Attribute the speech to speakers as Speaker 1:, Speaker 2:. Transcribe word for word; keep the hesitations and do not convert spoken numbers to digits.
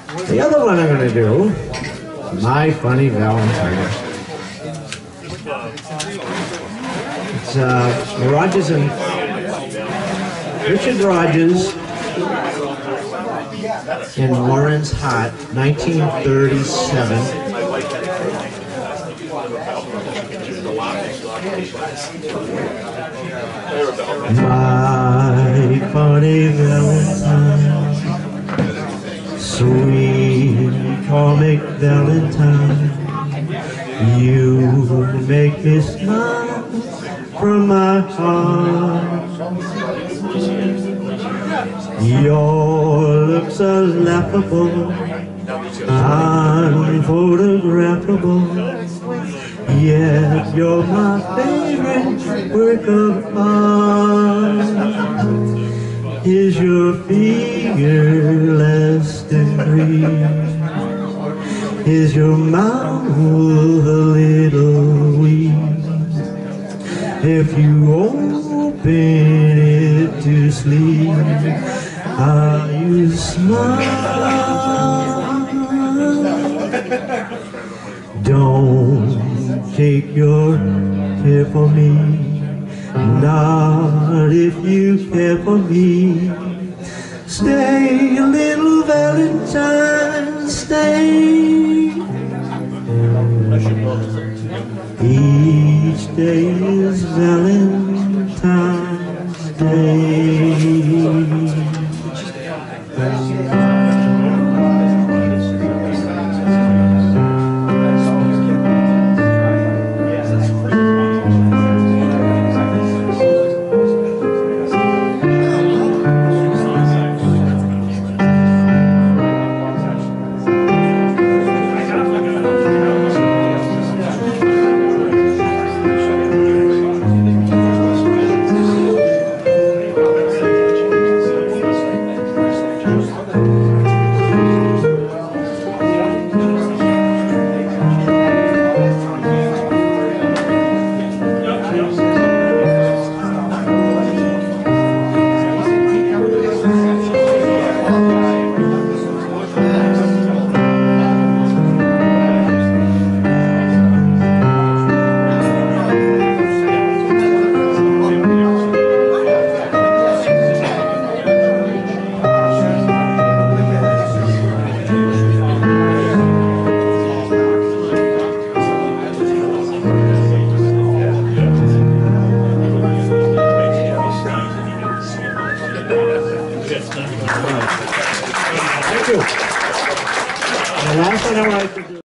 Speaker 1: The other one I'm going to do, My Funny Valentine. It's uh, Rogers and Richard Rogers and Lawrence Hart, nineteen thirty-seven. My funny Valentine, sweet comic Valentine, you make me smile from my heart. Your looks are laughable, unphotographable, yet you're my favorite work of art. Is your figure less than green? Is your mouth a little weak? If you open it to sleep, how you smile. Don't take your care for me, not if you care for me. Stay, little Valentine, stay. Each day is Valentine's Day. Thank you. The last one I would like to do